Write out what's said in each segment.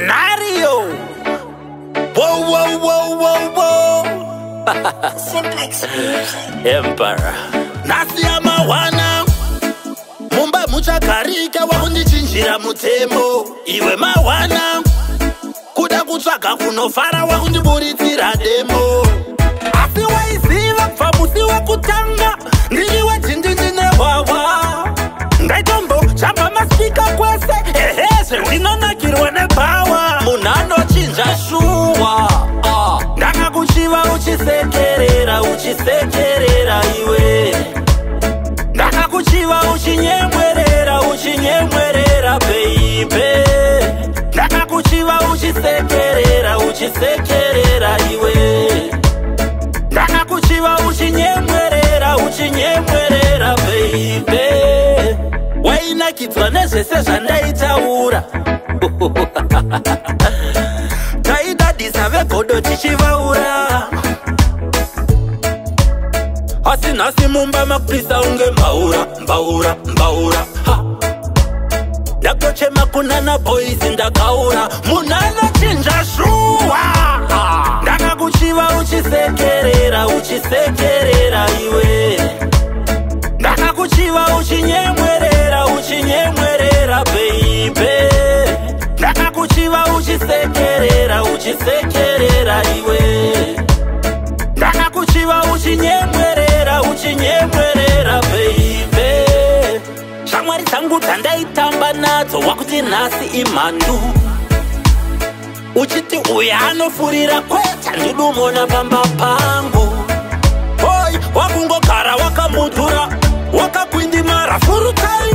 Scenario. Whoa, whoa, whoa, whoa, whoa. Simplex Music. Emperor. Nasi ya mawana Mumba muchakarika wakundichinjira mutemo. Iwe mawana kuda kutsvaga kunofara wakundiburitsira demo. Asi waiziva pfamusi wekutanga ndiri wejindindine hwawa. Ndaitombo chamba maspika kwese eheze ndinonakirwa nebhawa. Munhu anochinja shuwa ndakakuchiva uchisekerera uchisekerera iwe. Ndakakuchiva uchinyemwerera uchinyemwerera baby. Ndakakuchiva uchisekerera uchisekerera iwe. Ndakakuchiva uchinyemwerera uchinyemwerera baby. Wainakidzwa nezvese zvandaitaura. Taidadisa vegodo tichivaura. Asi nhasi mumba makupisa unge mbaura mbaura mbaura. Ndakochema kunana boys ndakaura. Munhu anochinja shuwa. Ndakakuchiva uchisekerera uchisekerera iwe. Ndakakuchiva uchinyemwerera uchinyemwerera baby. Ndakakuchiva uchisekerera uchisekerera iwe. Ndakakuchiva uchinyemwerera uchinyemwerera baby. Shamwari dzangu dzandaitamba nadzo wakuti nhasi imhandu. Uchiti uya anofurira kweta ndidumona pamba pangu. Hoi wakungogara wakamudhura wakakwindimara full time.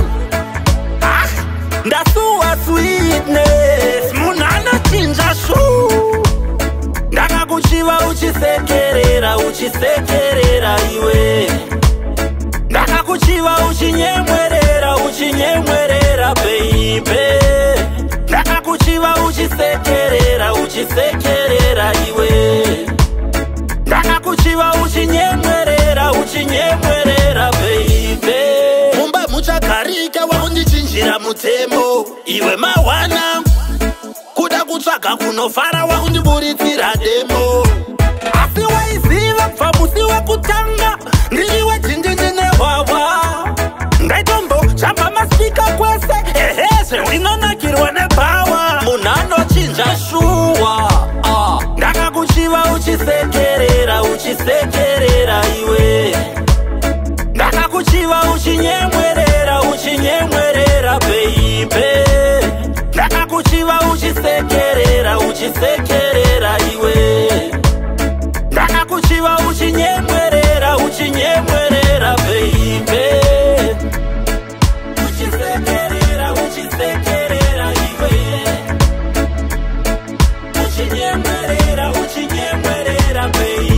Ndasuwa sweetness munhu anochinja shu. Ndakakuchiva uchisekerera uchisekerera iwe. Ndakakuchiva uchinyemwerera uchinyemwerera baby. Ndakakuchiva uchisekerera uchisekerera iwe. Ndakakuchiva uchinyemwerera uchinyemwerera baby. Mumba muchakarika wakundichinjira mutemo. Iwe mawana kuda kutsvaga kunofara wakundiburitsira demo. Asi waiziva pfamusi wekutanga ndiri wejindindine hwawa. Ndaitombo chamba maspika kwese eheze ndinonakirwa nebhawa. Munhu anochinja shuwa. Ndakakuchiva uchisekerera uchisekerera iwe. Ndakakuchiva uchinyemwerera uchinyemwerera baby. Ndakakuchiva uchisekerera uchisekerera iwe. Ndakakuchiva uchinyemwerera uchinyemwerera baby. Uchisekerera uchisekerera iwe. Uchinyemwerera uchinyemwerera baby.